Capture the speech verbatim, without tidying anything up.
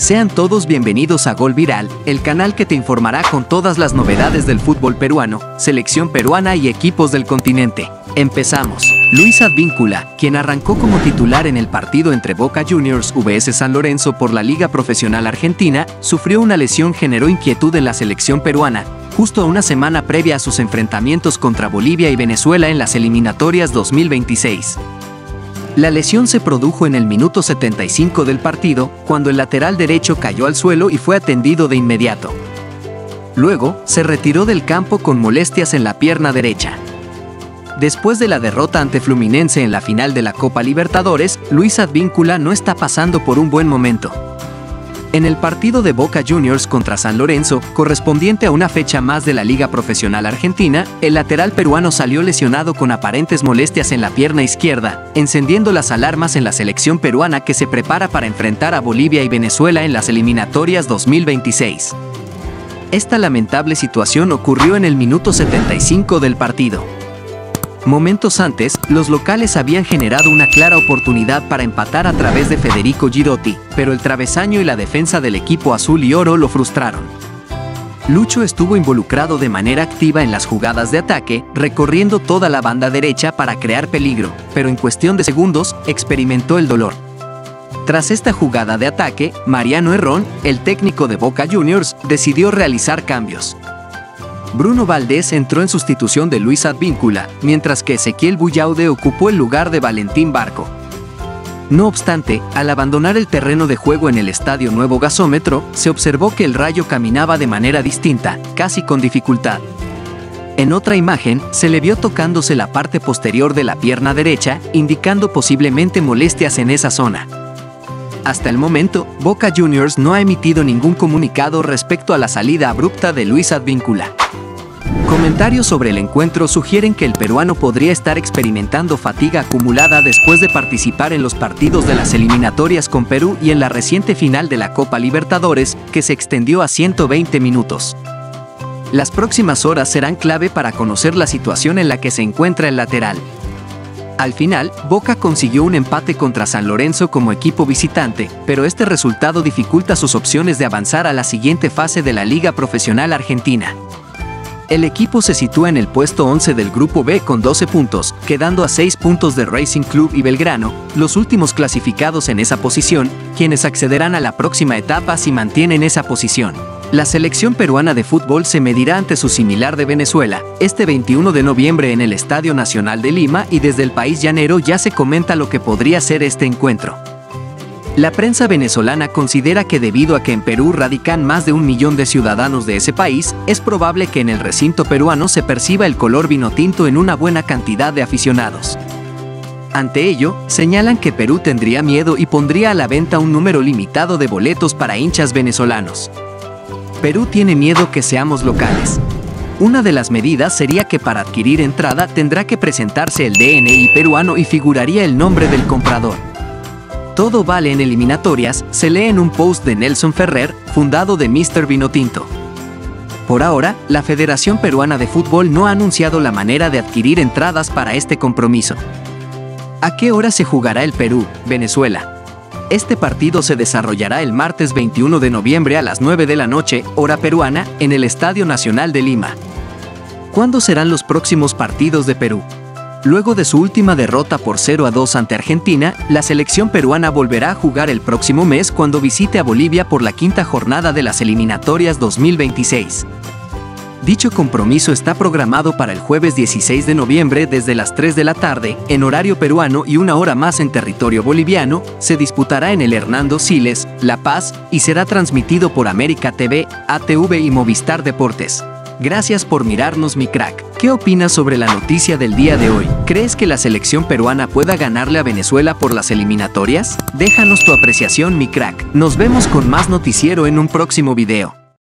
Sean todos bienvenidos a Gol Viral, el canal que te informará con todas las novedades del fútbol peruano, selección peruana y equipos del continente. Empezamos. Luis Advíncula, quien arrancó como titular en el partido entre Boca Juniors versus San Lorenzo por la Liga Profesional Argentina, sufrió una lesión que generó inquietud en la selección peruana, justo a una semana previa a sus enfrentamientos contra Bolivia y Venezuela en las eliminatorias dos mil veintiséis. La lesión se produjo en el minuto setenta y cinco del partido, cuando el lateral derecho cayó al suelo y fue atendido de inmediato. Luego, se retiró del campo con molestias en la pierna derecha. Después de la derrota ante Fluminense en la final de la Copa Libertadores, Luis Advíncula no está pasando por un buen momento. En el partido de Boca Juniors contra San Lorenzo, correspondiente a una fecha más de la Liga Profesional Argentina, el lateral peruano salió lesionado con aparentes molestias en la pierna izquierda, encendiendo las alarmas en la selección peruana que se prepara para enfrentar a Bolivia y Venezuela en las eliminatorias dos mil veintiséis. Esta lamentable situación ocurrió en el minuto setenta y cinco del partido. Momentos antes, los locales habían generado una clara oportunidad para empatar a través de Federico Girotti, pero el travesaño y la defensa del equipo azul y oro lo frustraron. Lucho estuvo involucrado de manera activa en las jugadas de ataque, recorriendo toda la banda derecha para crear peligro, pero en cuestión de segundos, experimentó el dolor. Tras esta jugada de ataque, Mariano Herrón, el técnico de Boca Juniors, decidió realizar cambios. Bruno Valdés entró en sustitución de Luis Advíncula, mientras que Ezequiel Bullaude ocupó el lugar de Valentín Barco. No obstante, al abandonar el terreno de juego en el Estadio Nuevo Gasómetro, se observó que el Rayo caminaba de manera distinta, casi con dificultad. En otra imagen, se le vio tocándose la parte posterior de la pierna derecha, indicando posiblemente molestias en esa zona. Hasta el momento, Boca Juniors no ha emitido ningún comunicado respecto a la salida abrupta de Luis Advíncula. Comentarios sobre el encuentro sugieren que el peruano podría estar experimentando fatiga acumulada después de participar en los partidos de las eliminatorias con Perú y en la reciente final de la Copa Libertadores, que se extendió a ciento veinte minutos. Las próximas horas serán clave para conocer la situación en la que se encuentra el lateral. Al final, Boca consiguió un empate contra San Lorenzo como equipo visitante, pero este resultado dificulta sus opciones de avanzar a la siguiente fase de la Liga Profesional Argentina. El equipo se sitúa en el puesto once del Grupo B con doce puntos, quedando a seis puntos de Racing Club y Belgrano, los últimos clasificados en esa posición, quienes accederán a la próxima etapa si mantienen esa posición. La selección peruana de fútbol se medirá ante su similar de Venezuela, este veintiuno de noviembre en el Estadio Nacional de Lima, y desde el país llanero ya se comenta lo que podría ser este encuentro. La prensa venezolana considera que debido a que en Perú radican más de un millón de ciudadanos de ese país, es probable que en el recinto peruano se perciba el color vinotinto en una buena cantidad de aficionados. Ante ello, señalan que Perú tendría miedo y pondría a la venta un número limitado de boletos para hinchas venezolanos. Perú tiene miedo que seamos locales. Una de las medidas sería que para adquirir entrada tendrá que presentarse el D N I peruano y figuraría el nombre del comprador. Todo vale en eliminatorias, se lee en un post de Nelson Ferrer, fundado de míster Vinotinto. Por ahora, la Federación Peruana de Fútbol no ha anunciado la manera de adquirir entradas para este compromiso. ¿A qué hora se jugará el Perú-Venezuela? Este partido se desarrollará el martes veintiuno de noviembre a las nueve de la noche, hora peruana, en el Estadio Nacional de Lima. ¿Cuándo serán los próximos partidos de Perú? Luego de su última derrota por cero a dos ante Argentina, la selección peruana volverá a jugar el próximo mes cuando visite a Bolivia por la quinta jornada de las eliminatorias dos mil veintiséis. Dicho compromiso está programado para el jueves dieciséis de noviembre desde las tres de la tarde, en horario peruano y una hora más en territorio boliviano. Se disputará en el Hernando Siles, La Paz, y será transmitido por América T V, A T V y Movistar Deportes. Gracias por mirarnos, mi crack. ¿Qué opinas sobre la noticia del día de hoy? ¿Crees que la selección peruana pueda ganarle a Venezuela por las eliminatorias? Déjanos tu apreciación, mi crack. Nos vemos con más noticiero en un próximo video.